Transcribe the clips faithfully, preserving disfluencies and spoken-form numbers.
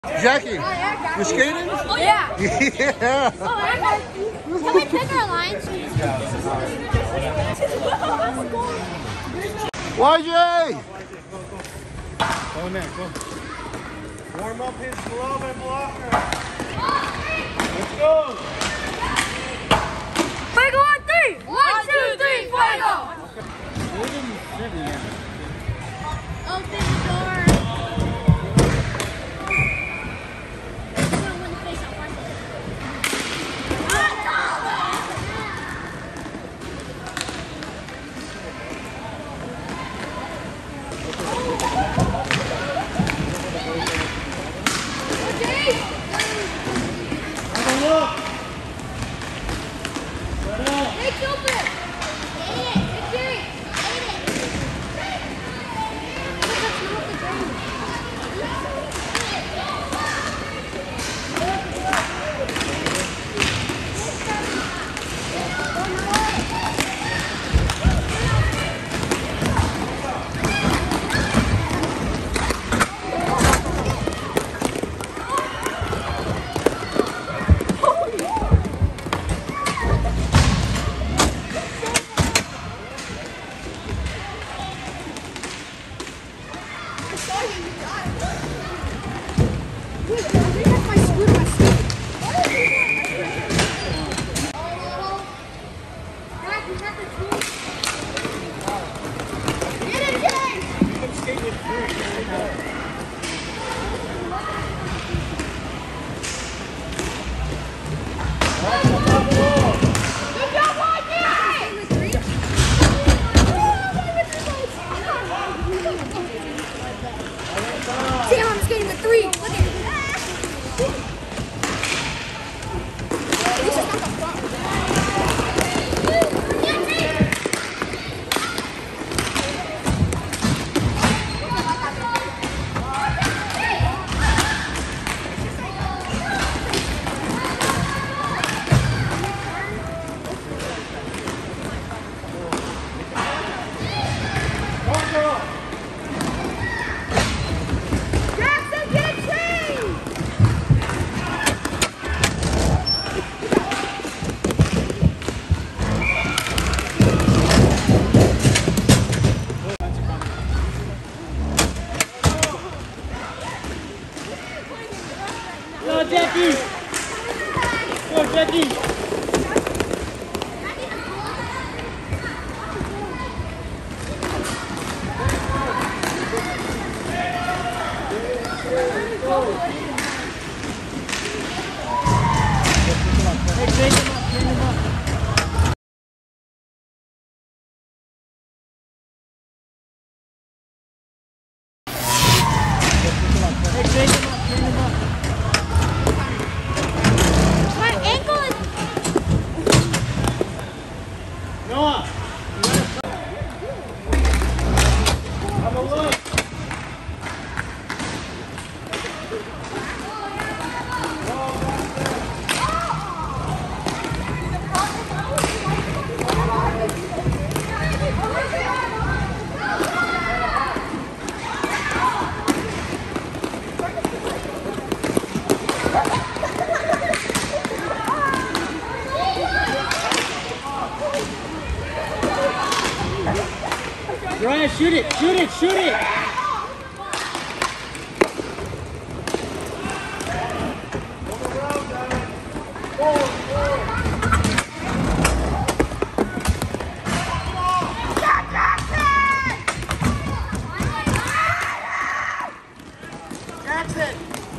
Jackie, you skating? Oh, yeah. Yeah. Oh, can we pick our lines? Y J! Go in there, go. Warm up his glove and blocker. Let's go. Fuego on three. One, two, three, fuego. Open the door. Damn, I'm skating with three. Look at it. This is not the front. Go, Jackie! Go, Jackie! Hey, change him up, change him up. Hey, change him up, change him up. My ankle is... Noah! Have a look! Ryan, shoot it, shoot it, shoot it! Jackson!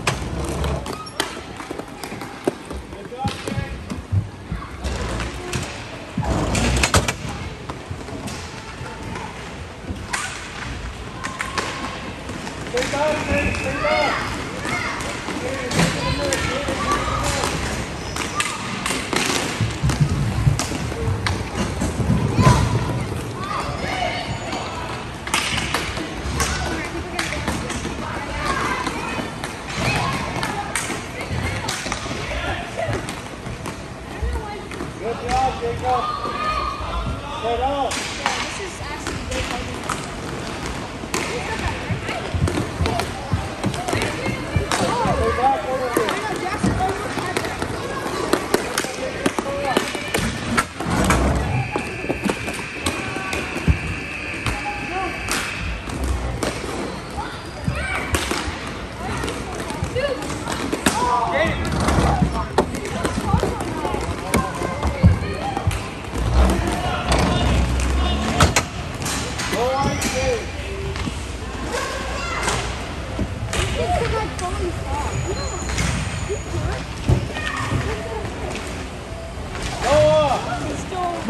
Stay down, man. Stay down. Good job, Jacob. Head up. Yeah, this is actually great. Stay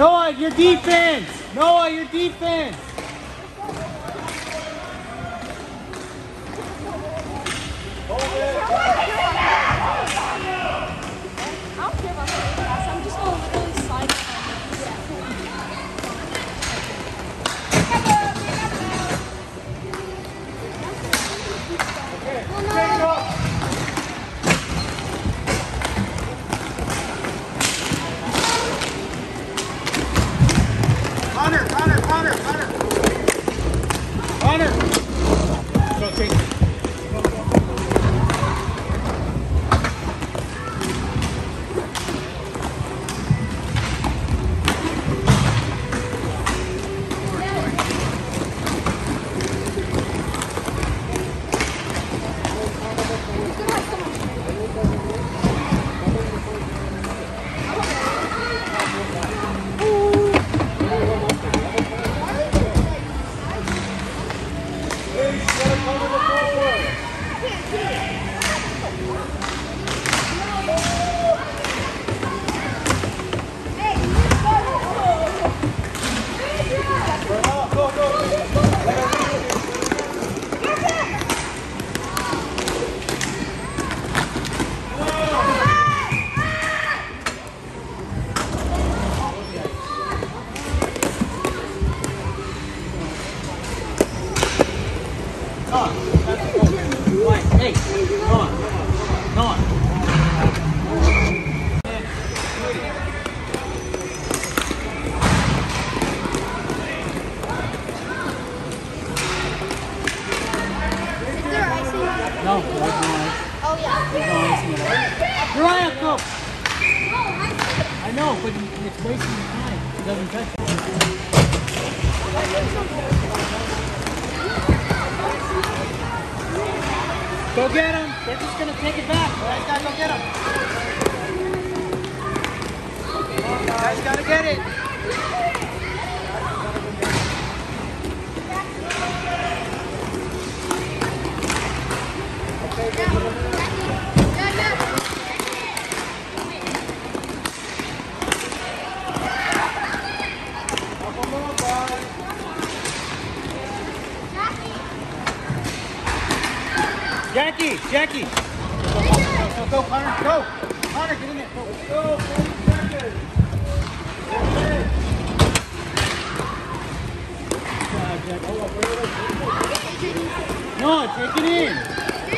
Noah, your defense! Noah, your defense! I don't care about the pass. I'm just going to literally slide it. Hunter, Hunter, Hunter, Hunter. Hunter! Go, take it. Hey, Noah, Noah. No, there's no ice. Oh, yeah. There's no ice in it. Uriah, go! I know, but it's wasting your time. It doesn't touch you. Go get him! They're just gonna take it back. You guys gotta go get him. You guys gotta get it. Jackie, Jackie. Go, go, go, Hunter, go. Hunter, get in there. Go. Go, forty seconds. Okay. No, take it in.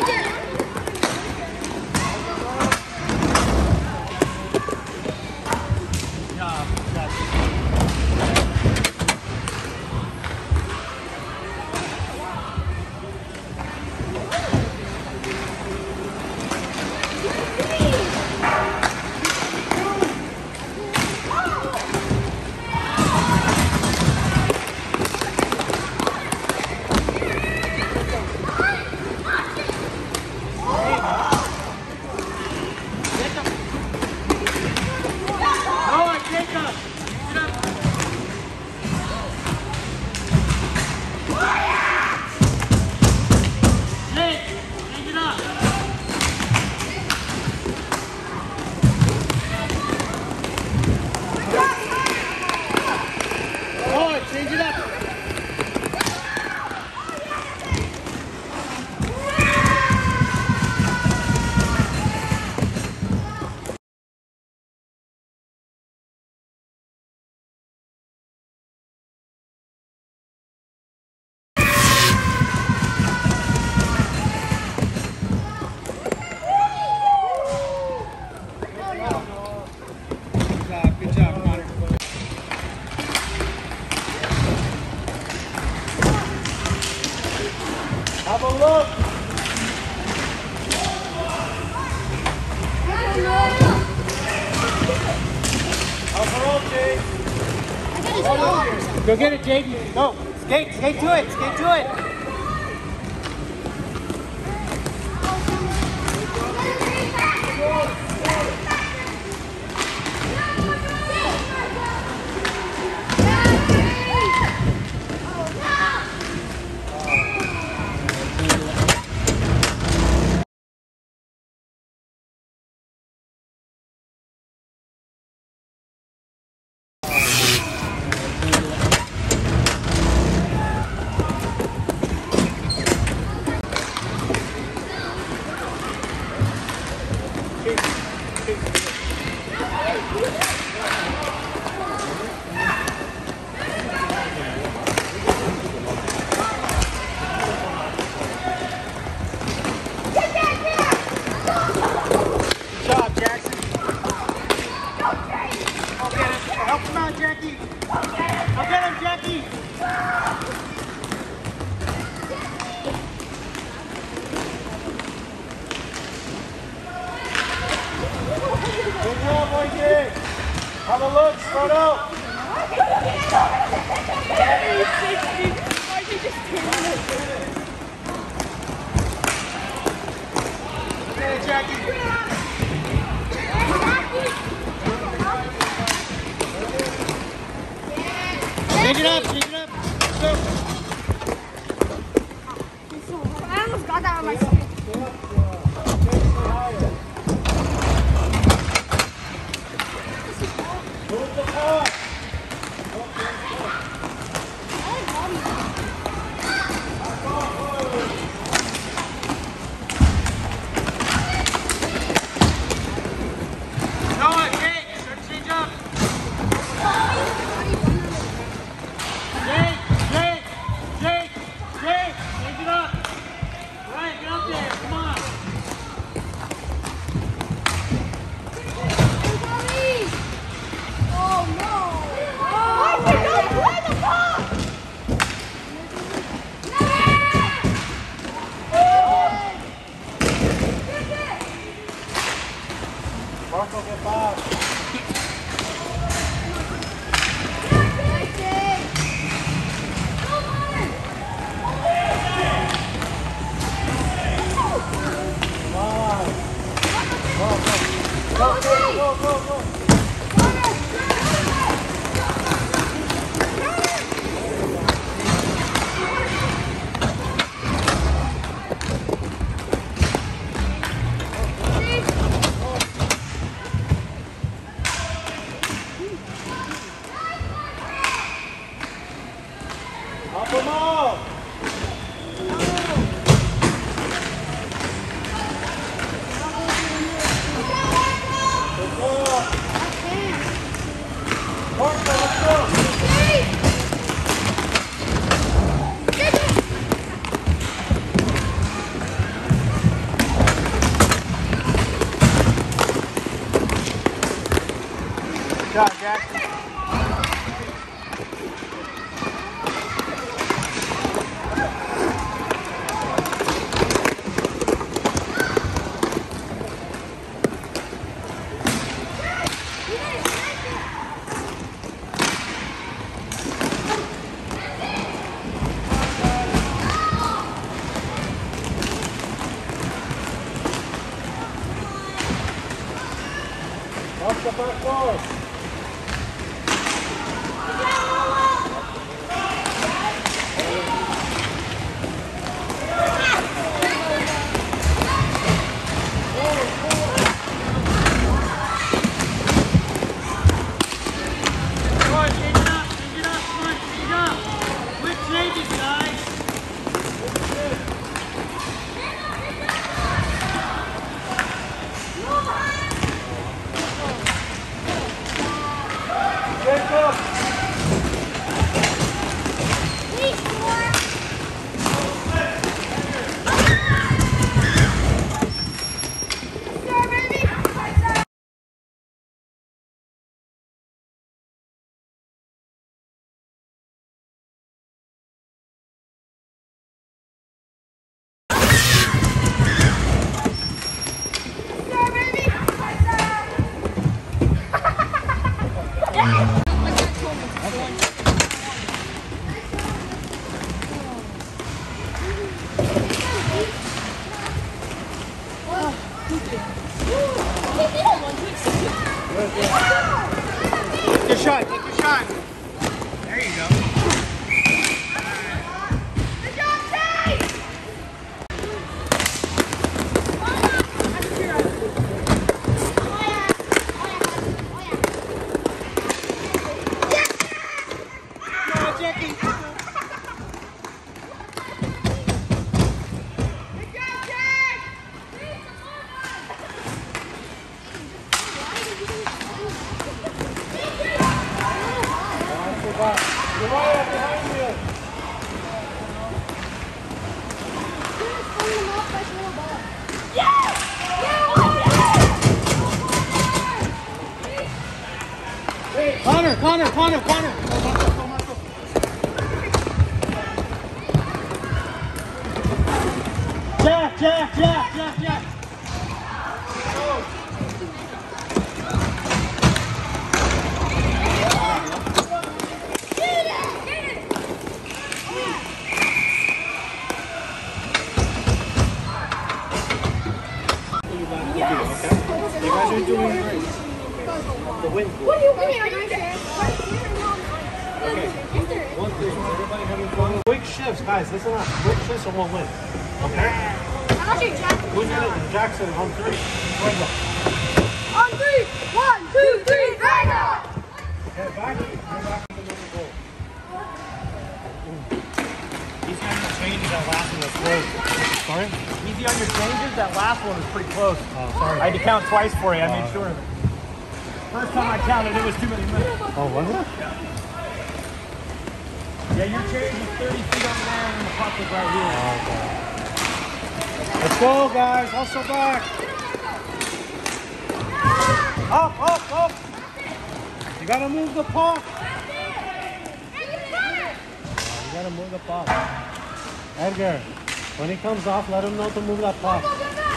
Have a look. Have a look, Jake. Go get it, Jaden. Go. Skate, skate to it, skate to it. Have a look, spread out. Okay, Jackie. Change it up, change it up. Go. I almost got that on my screen. Marco, get back. Go, go, go, go, go. Up them all. Good job, Jackson. Watch the back door. Take your shot, take your shot. There you go. Good job, Chase! Go, Jackie. back. Uriah, behind you. Connor, Connor, Connor, Connor. Jack, Jack, Jack, Jack, Jack. You guys are doing great. The wind. What do you mean? Are you there? One, two, everybody having fun. Quick shifts, guys. Listen up. Quick shifts and we'll win. Okay? I'm not sure Jackson. Who's in it? Jackson on three. Right up. On three. One, two, three, right up. Okay, back. Go back to the middle goal. Easy on your changes, that last one was close. Sorry? Easy on your changes, that last one was pretty close. Oh, sorry. I had to count twice for you, I made sure. First time I counted, it was too many minutes. Oh, was it? Yeah, your change was thirty feet on the line and the puck was right here. Okay. Let's go, guys. Hustle back. Up, up, up. You gotta move the puck. You gotta move the puck. Edgar, when he comes off, let him know to move that puck.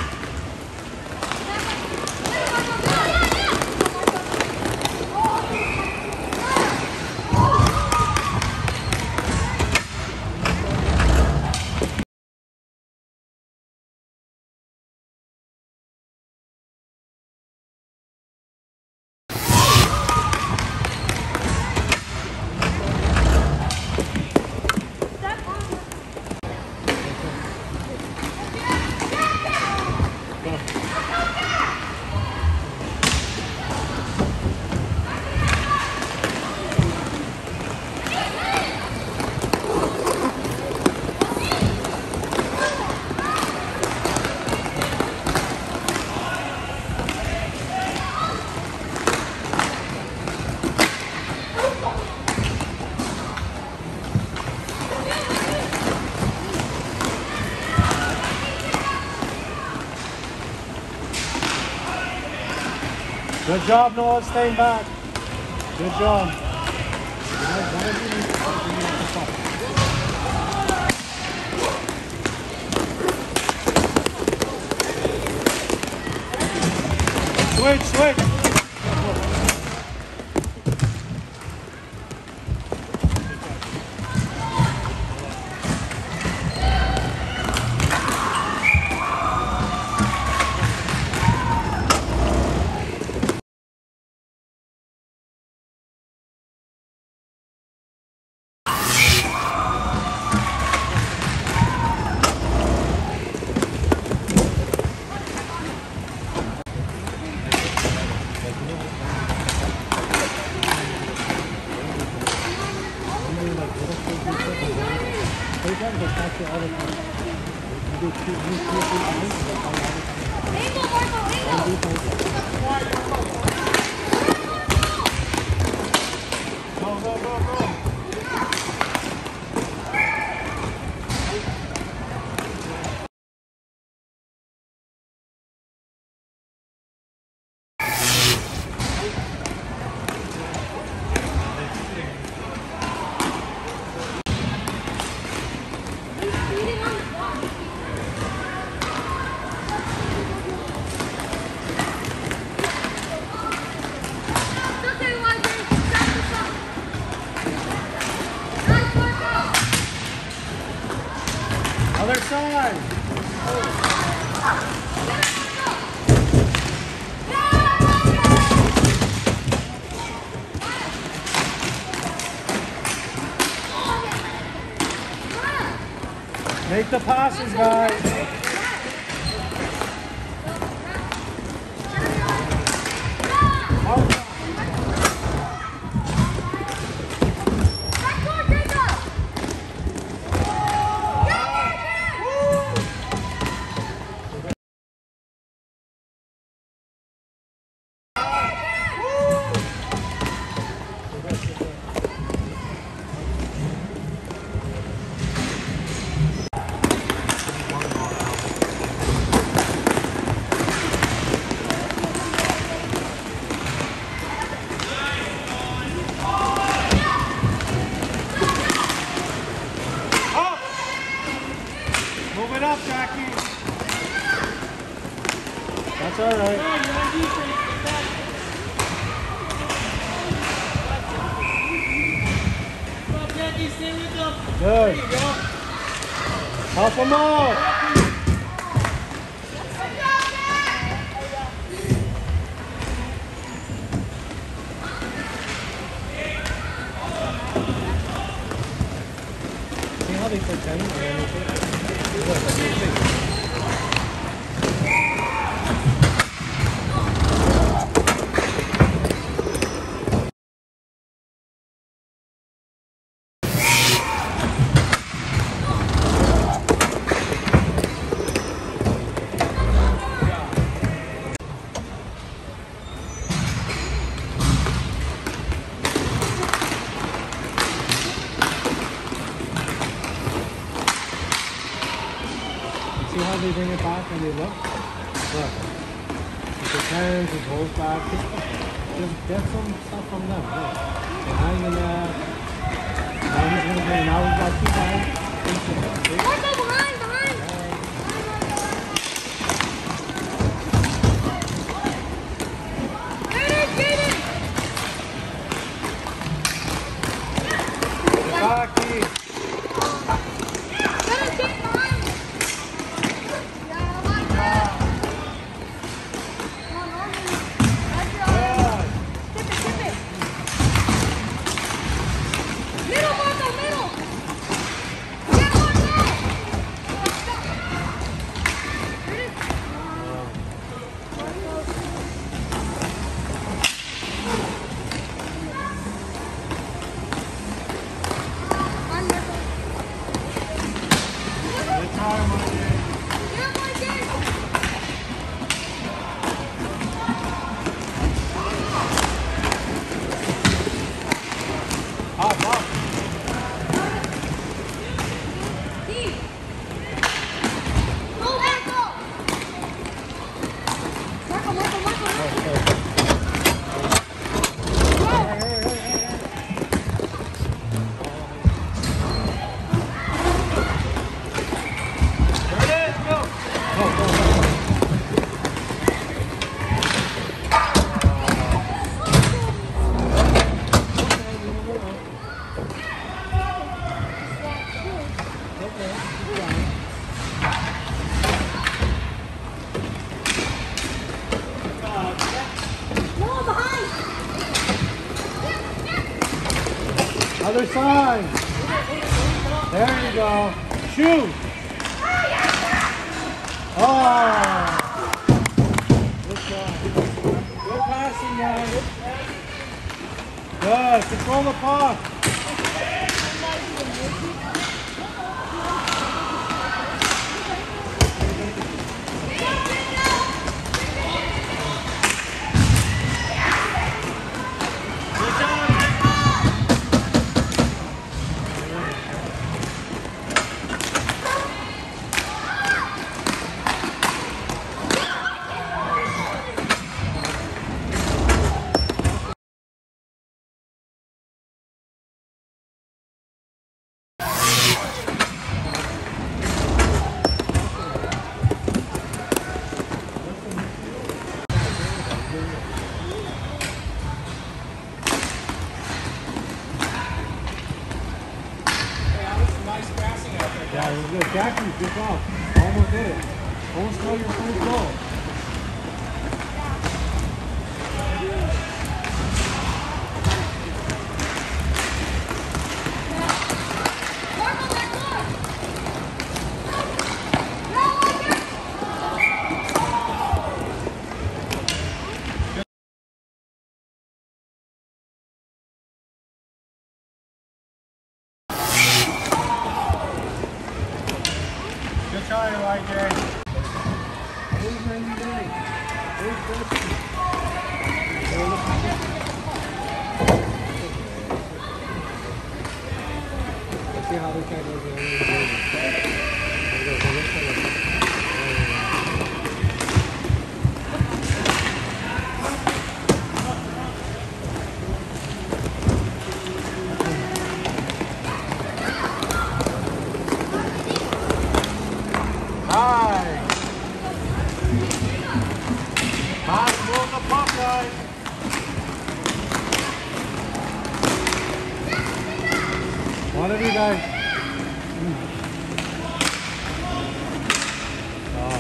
Good job, Noah, staying back. Good job. Switch, switch. Go, go, go, go. Other side. Make the passes, guys. It's all right. You're on defense. Come on, Jackie, stay with them. Good. There you go. Help him out. See how they pretend or anything? Look, see his face. See how they bring it back and they look? Look. It turns, it goes back. Just get some stuff from them. Look. So now you're gonna, now he's gonna bring, now we've got two guys. See? Marco, behind, behind. Jaden, Jaden. Rocky. Jaden, Jaden, behind. Yeah, I like that. Come on, Norman. That's your- Tip it, tip it. Middle, Marco, middle. Yeah, Marco. Let's go. Here it is. Marco. On, Marco. Good time, Monty. Yeah, Marco. Hop, hop. Deep. Go, Marco. Marco, Marco, Marco. There it is, go. Go, go, go. No, behind. Other side. There you go. Shoot. Oh. Good job. Good passing, man. Good. Control the puck. Yeah, it was good. Jackie, good job. Almost did it. Almost got your first goal. Marco, back door. No, Marco. Good try, Y J. Who's ninety nine? Who's Dusty? Let's see how this guy does it. Hi. Pass, move the puck line. One of you guys. Oh.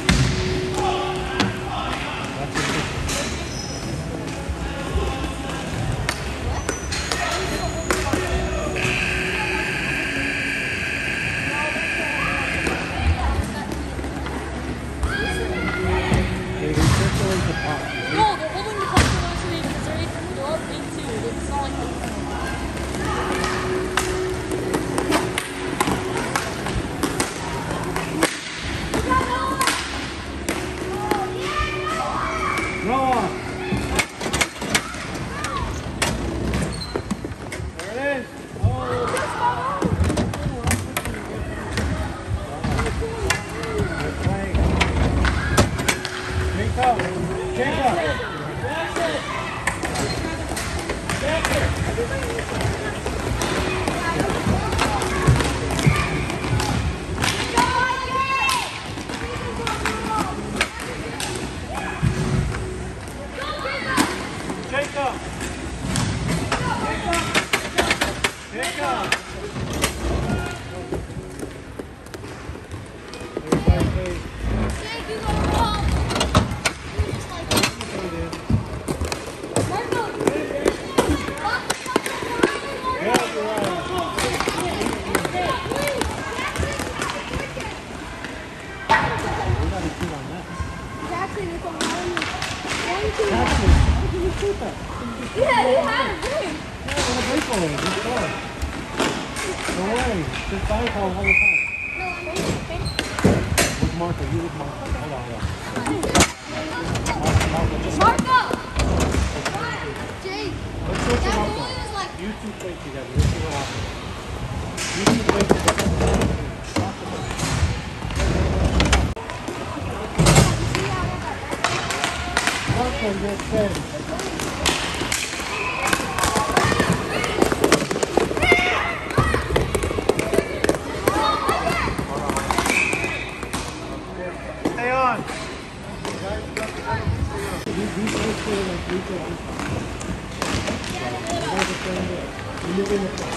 That's it. They recirculate the puck. No, they're holding the puck for those who because they're eight they're up eight two. It's not like Noah! There it is. Oh. They're playing. Jacob! Jacob! Jacob! Jacob! Everybody please. Jake, you go wrong. You just like Marco. Yeah, you're right. We got a shoot on that. Jackson is on one. One, two. Jackson, how did you shoot that? Yeah, he had a break. Yeah, what a break away. Good score. No way. Just five calls all the time. No, I'm waiting. With Marco, you with Marco. Hold on, hold on. Marco, Marco, just Marco! Jake, let's switch that them boy up. was like, You two play together. Let's see what happens. You two play together. Marco, you're fed. Stay on. These these guys play like three to one. You guys are playing good. You move in the front.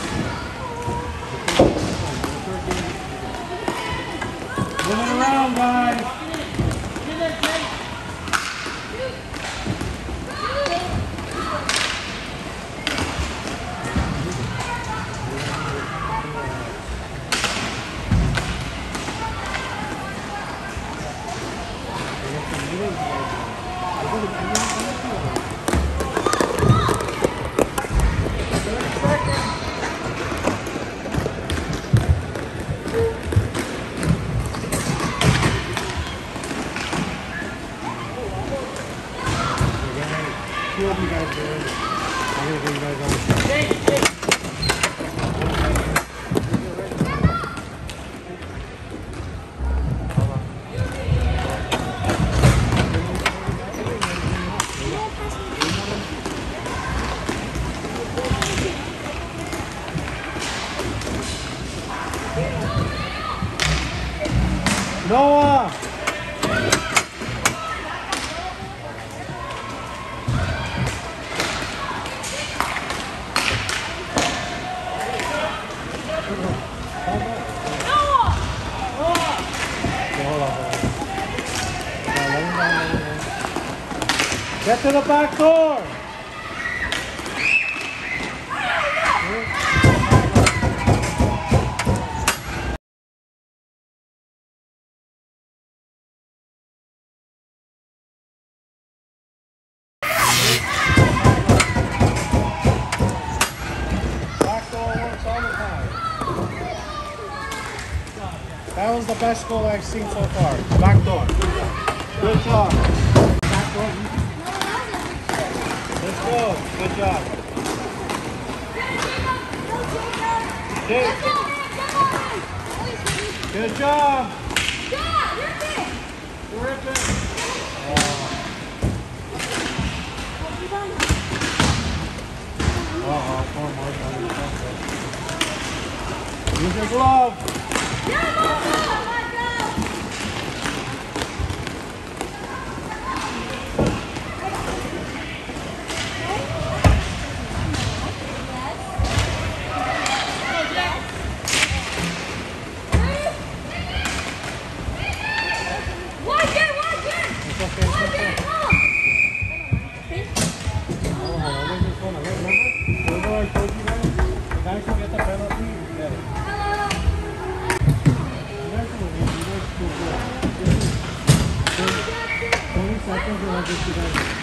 Moving around, guys. Two of you guys are in. I'm gonna bring you guys on. Noah! Get to the back door! Back door works all the time. That was the best goal I've seen so far. Back door. Good job. Back door. Let's go. Good job. Jake. Good job. Terrific. Uh-oh, poor Mark. Use your glove.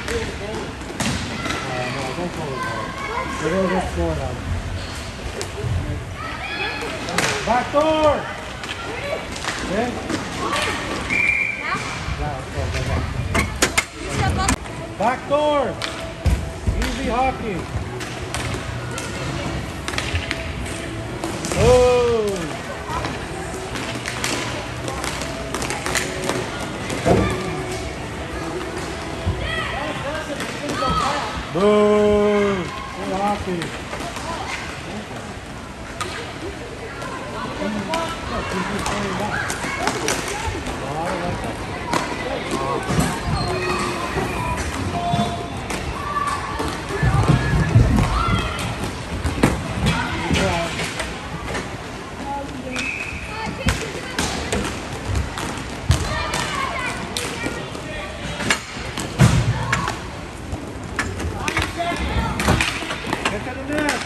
Uh, no, don't pull the ball. We're going to get scored on. Back door! Okay? Yeah, let's go, go, go. Back door! Easy hockey. Oh! Boo! Good hockey. Get to the net.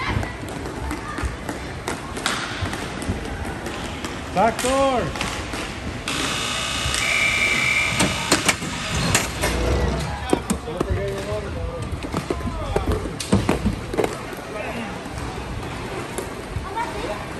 Back door. Don't forget your water bottle. How much is it?